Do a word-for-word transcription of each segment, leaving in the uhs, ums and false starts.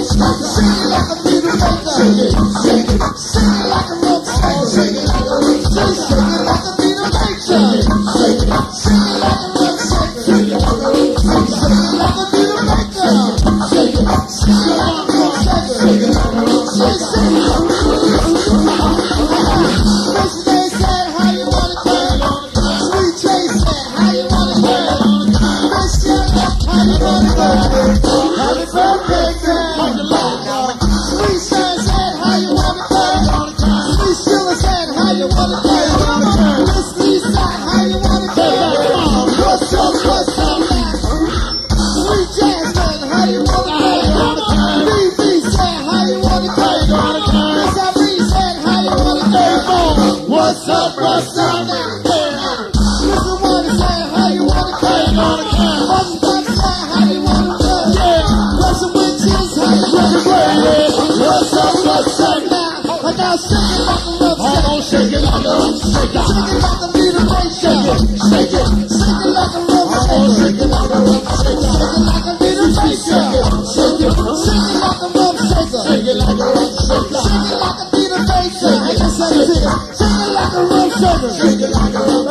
like a beater maker. Shake it, shake it, shake it like a rope shaker. Shake it like a rope shaker. Shake it like a beater maker. Shake it, shake it, shake it like a rope shaker. Shake it like a rope shaker. Shake it like a beater maker. Shake it, shake it like a rope shaker. Shake it like a rope shaker. Yesterday said how you wanna do it. Sweet J said how you wanna do it. Miss Young, how you wanna do it. Happy birthday, girl. Sweet Son said how you wanna do it. Sweet Sheila said how you wanna do it. Miss Lisa, how you wanna do it. What's up, what's up, man? Sweet Jasmine, how you wanna do it. B B said how you wanna do it. Miss Irene said how you wanna do it. What's up, what's up, now? Mister Wanda said how you wanna do it. Mother Pop said how you wanna do it. Russell Witches, how you wanna do it. What's up, what's up, now? I got shake it like a rough shaker. Shake it like a rough shaker. Shake it like a beater maker. Shake it, shake it, shake it like a rough shaker. Shake it like a rough shaker. Shake it like a beater maker. Shake it, shake it, shake it like a rough shaker. Shake it like a rough shaker. Shake it like a beater maker. I can say it to you. Shake it like a rough shaker. Shake it like a rough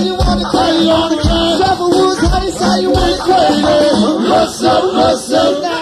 What's up, what's up?